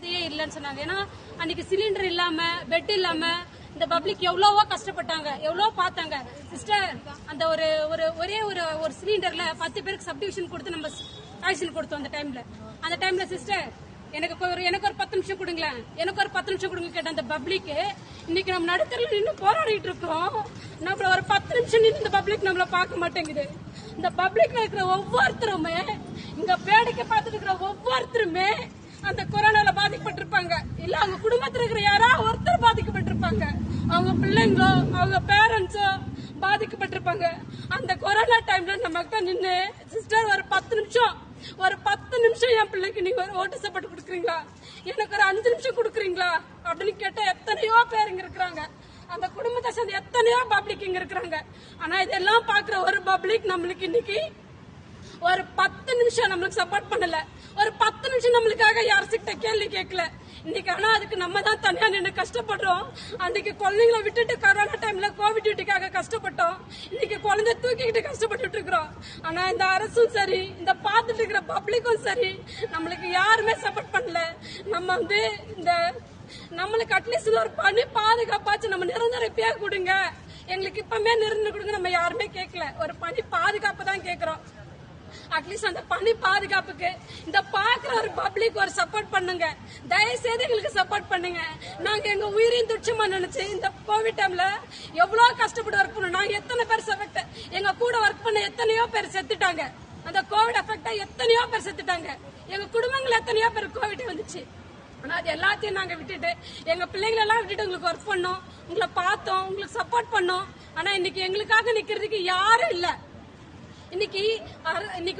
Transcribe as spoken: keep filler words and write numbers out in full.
வசதியே இல்லைன்னு சொன்னாங்க. ஏன்னா அன்னைக்கு சிலிண்டர் இல்லாம பெட் இல்லாம இந்த பப்ளிக் எவ்வளவோ கஷ்டப்பட்டாங்க, எவ்வளவோ பார்த்தாங்க. சிஸ்டர் அந்த ஒரு ஒரு ஒரே ஒரு ஒரு சிலிண்டர்ல பத்து பேருக்கு சப்டிவிஷன் கொடுத்து நம்ம ஆக்சிஜன் கொடுத்தோம் அந்த டைம்ல. அந்த டைம்ல சிஸ்டர் எனக்கு ஒரு எனக்கு ஒரு பத்து நிமிஷம் கொடுங்களேன், எனக்கு ஒரு பத்து நிமிஷம் கொடுங்க கேட்ட அந்த பப்ளிக் இன்னைக்கு நம்ம நடுத்தரில் நின்று போராடிட்டு இருக்கோம். நம்மள ஒரு பத்து நிமிஷம் நின்று இந்த பப்ளிக் நம்மள பார்க்க மாட்டேங்குது. இந்த பப்ளிக்ல இருக்கிற ஒவ்வொருத்தருமே, இங்க வேடிக்கை பார்த்துட்டு இருக்கிற ஒவ்வொருத்தருமே அந்த கொரோனால பாதிக்கப்பட்டிருப்பாங்க. இல்ல அவங்க குடும்பத்துல இருக்கிற யாராவது ஒருத்தர் பாதிக்கப்பட்டிருப்பாங்க. அவங்க பிள்ளைங்களோ அவங்க பேரண்ட்ஸோ பாதிக்கப்பட்டிருப்பாங்க. அந்த கொரோனா டைம்ல நமக்கு நின்று சிஸ்டர் ஒரு பத்து நிமிஷம் ஒரு பத்து நிமிஷம் என் பிள்ளைக்கு நீங்க ஒரு ஓட்டு சப்போர்ட் கொடுக்குறீங்களா, எனக்கு ஒரு அஞ்சு நிமிஷம் கொடுக்குறீங்களா அப்படின்னு கேட்டா எத்தனையோ பேர் இங்க இருக்கிறாங்க. அந்த குடும்பத்தை சேர்ந்து எத்தனையோ பப்ளிக் இங்க இருக்கிறாங்க. ஆனா இதெல்லாம் பாக்குற ஒரு பப்ளிக் நம்மளுக்கு இன்னைக்கு ஒரு பத்து நிமிஷம் நம்மளுக்கு சப்போர்ட் பண்ணல. ஒரு பத்து நிமிஷம் நம்மளுக்காக யார்கிட்ட கேள்வி கேட்கல இன்னைக்கு. ஆனா அதுக்கு நம்ம தான் தனியா நின்று கஷ்டப்படுறோம். அன்னைக்கு குழந்தைங்களை விட்டுட்டு கொரோனா டைம்ல கோவிட் டியூட்டிக்காக கஷ்டப்பட்டோம். இன்னைக்கு குழந்தை தூக்கிக்கிட்டு கஷ்டப்பட்டு இருக்கிறோம். ஆனா இந்த அரசும் சரி, இந்த பார்த்துட்டு இருக்கிற பப்ளிக்கும் சரி, நம்மளுக்கு யாருமே சப்போர்ட் பண்ணல. நம்ம வந்து இந்த நம்மளுக்கு அட்லீஸ்ட் ஒரு பணி பாதுகாப்பாச்சு நம்ம நிரந்தர இப்பயே கொடுங்க, எங்களுக்கு இப்பமே நிரந்தர கொடுங்க நம்ம யாருமே கேட்கல. ஒரு பணி பாதுகாப்பு தான் கேட்கிறோம். அட்லீஸ்ட் அந்த பணி பாதுகாப்புக்கு இந்த பாக்குற ஒரு பப்ளிக் ஒரு சப்போர்ட் பண்ணுங்க, தயவு செய்து எங்களுக்கு சப்போர்ட் பண்ணுங்க. நாங்க எங்க உயிரையும் துச்சமா நினைச்சு இந்த கோவிட் டைம்ல எவ்வளவு கஷ்டப்பட்டு ஒர்க் பண்ணோம். நாங்க எத்தனை பேர் செஃபெக்ட், எங்க கூட ஒர்க் பண்ண எத்தனையோ பேர் செத்துட்டாங்க. அந்த கோவிட் எஃபெக்டா எத்தனையோ பேர் செத்துட்டாங்க. எங்க குடும்பங்கள் எத்தனையோ பேர் கோவிட் வந்துச்சு. ஆனா அது எல்லாத்தையும் நாங்க விட்டுட்டு எங்க பிள்ளைங்களை எல்லாம் விட்டுட்டு உங்களுக்கு ஒர்க் பண்ணோம், உங்களை பார்த்தோம், உங்களுக்கு சப்போர்ட் பண்ணோம். ஆனா இன்னைக்கு எங்களுக்காக நிக்கிறதுக்கு யாரும் இல்ல. இன்னைக்கு இன்னைக்கு